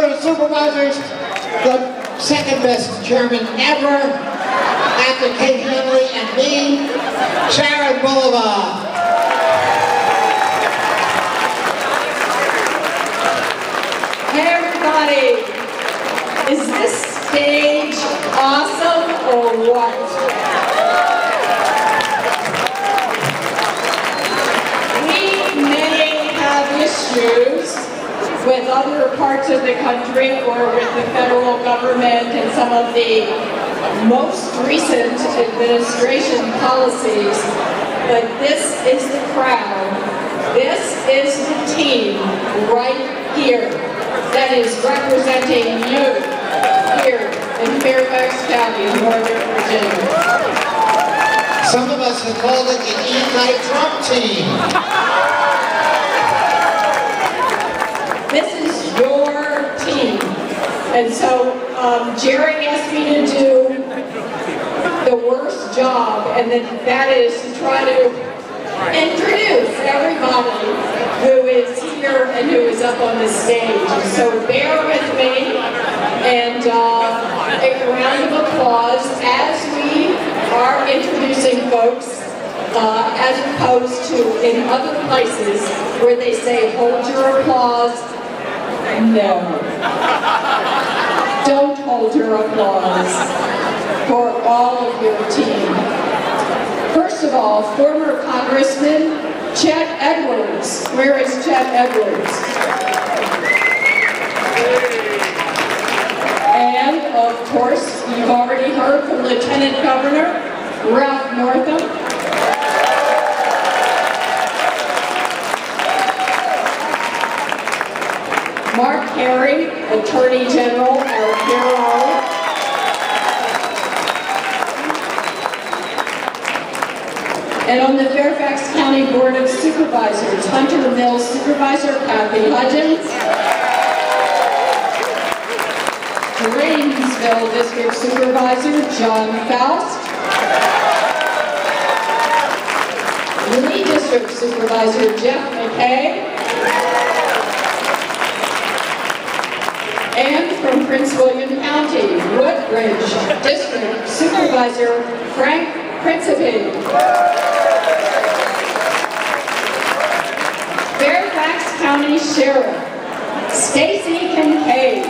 Supervisors, the second best chairman ever, after Kate Henley and me, Sharon Bulova. Hey everybody, is this stage awesome or what? We may have issues with other parts of the country or with the federal government and some of the most recent administration policies, but this is the crowd, this is the team right here that is representing you here in Fairfax County, Northern Virginia. Some of us have called it the anti-Trump team. This is your team. And so Jerry asked me to do the worst job, and that is to try to introduce everybody who is here and who is up on the stage. So bear with me, and a round of applause as we are introducing folks, as opposed to in other places where they say, hold your applause. No. Don't hold your applause for all of your team. First of all, former Congressman Chet Edwards. Where is Chet Edwards? And, of course, you've already heard from Lieutenant Governor Ralph Northam. Mark Perry, Attorney General, our hero. And on the Fairfax County Board of Supervisors, Hunter Mills Supervisor Kathy Hudgens. Drainsville District Supervisor John Faust. Lee District Supervisor Jeff McKay. And from Prince William County, Woodbridge District Supervisor Frank Principe. Fairfax County Sheriff Stacy Kincaid.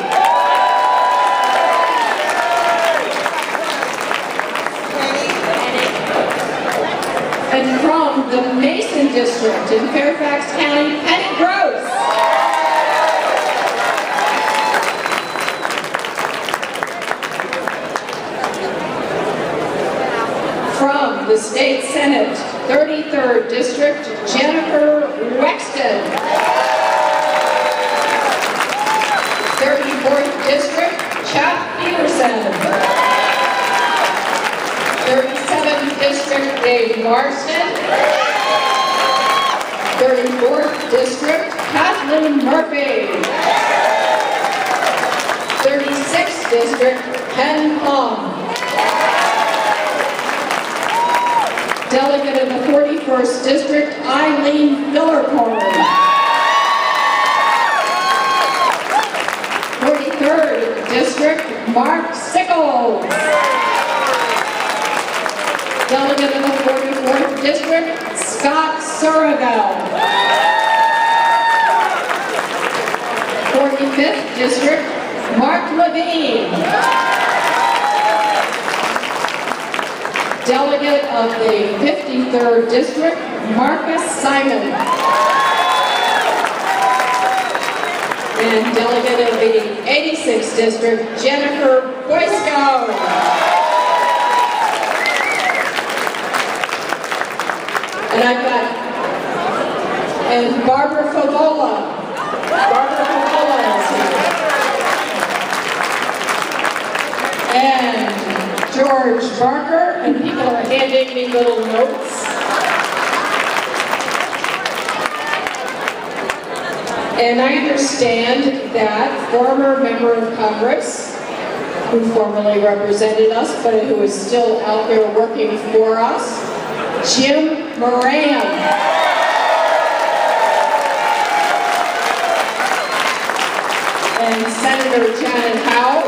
And from the Mason District in Fairfax County, Penny Gross. From the State Senate, 33rd District, Jennifer Wexton. 34th District, Chuck Peterson. 37th District, Dave Marston. 34th District, Kathleen Murphy. 36th District, Ken Long. Delegate of the 41st District, Eileen Fillercorn. 43rd District, Mark Sickles. Delegate of the 44th District, Scott Surravel. 45th District, Mark Levine. Delegate of the 53rd District, Marcus Simon. And delegate of the 86th District, Jennifer Boysko. And I've got, and Barbara Favola. Barbara Favola is here. And George Barker, and people are handing me little notes. And I understand that former member of Congress, who formerly represented us, but who is still out there working for us, Jim Moran. And Senator Janet Howe,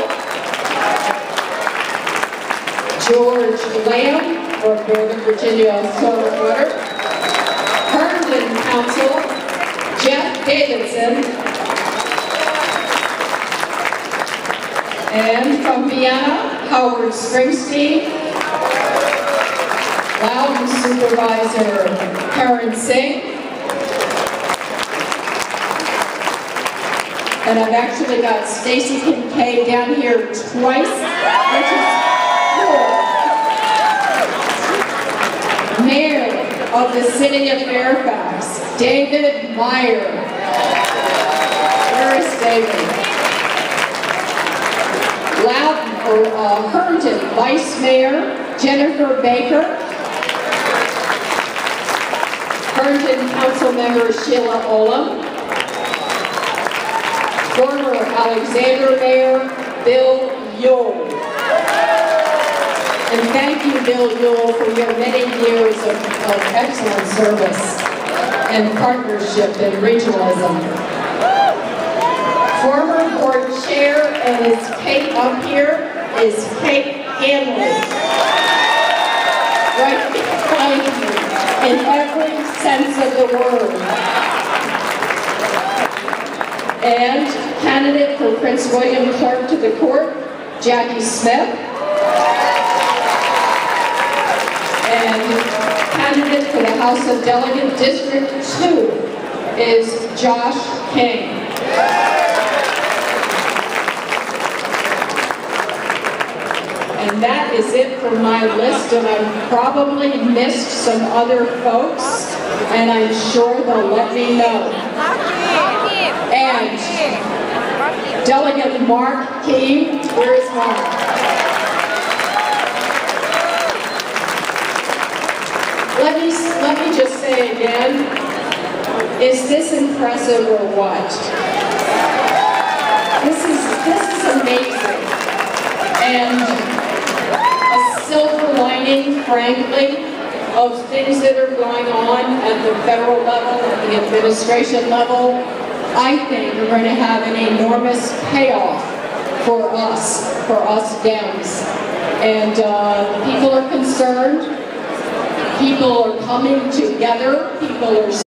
George Lamb from Northern Virginia Solar Water, Herndon Council, Jeff Davidson, and from Vienna, Howard Springsteen, Loudon Supervisor Karen Singh, and I've actually got Stacy Kincaid down here twice, which is cool. Mayor of the City of Fairfax, David Meyer. Where is David? Loudon, Herndon, Vice Mayor Jennifer Baker. Herndon Council Member Sheila Olam. Former Alexander Mayor Bill Yule. And thank you, Bill Yule, for your many years of excellent service and partnership in regionalism. Former board chair, and is Kate up here, is Kate Hanley. Right behind me, in every sense of the word. And candidate for Prince William Clerk to the Court, Jackie Smith. And candidate for the House of Delegates District 2 is Josh King. And that is it for my list, and I've probably missed some other folks, and I'm sure they'll let me know. And Delegate Mark Key, where is Mark? Let me just say again, is this impressive or what? This is amazing. And a silver lining, frankly, of things that are going on at the federal level, at the administration level, I think are going to have an enormous payoff for us Dems. And people are concerned. People are coming together. People are